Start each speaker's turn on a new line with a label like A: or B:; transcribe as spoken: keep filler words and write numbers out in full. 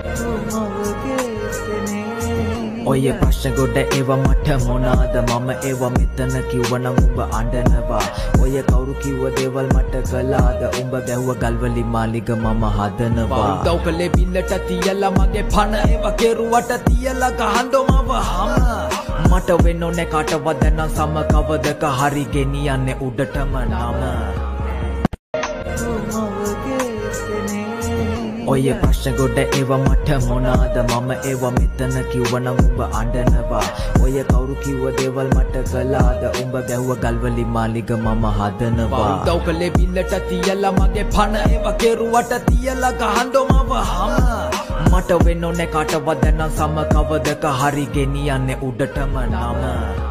A: ඔය ප්‍රශ්න ගොඩ ඒවා මට මොනාද මම ඒවා මෙතන කිව්වනම් උඹ අඬනවා ඔය කවුරු කිව්ව දේවල් මට කළාද උඹ ගැහුව ගල්වලි මාලිග මම හදනවා උදව් කළේ බිල්ලට තියලා මගේ පණ ඒවා කෙරුවට තියලා ගහන්නෝ මව හම මට වෙන්න ඕනේ කාටවත් දැන් සම කවදක හරි ගෙනියන්නේ උඩටම නම ඔය ප්‍රශ්න ගොඩ ඒවා මට මොනාද මම ඒවා මෙතන කිව්වනම් උඹ අඬනවා ඔය කවුරු කිව්ව දේවල් මට කළාද උඹ ගැහුව ගල්වලි මාලිග මම හදනවා උදව් කළේ බිල්ලට තියලා මගේ පණ ඒවා කෙරුවට තියලා ගහන්නෝ මව හම මට වෙන්න ඕනේ කාටවත් දැන් සම කවදක හරි ගෙනියන්නේ උඩටම නම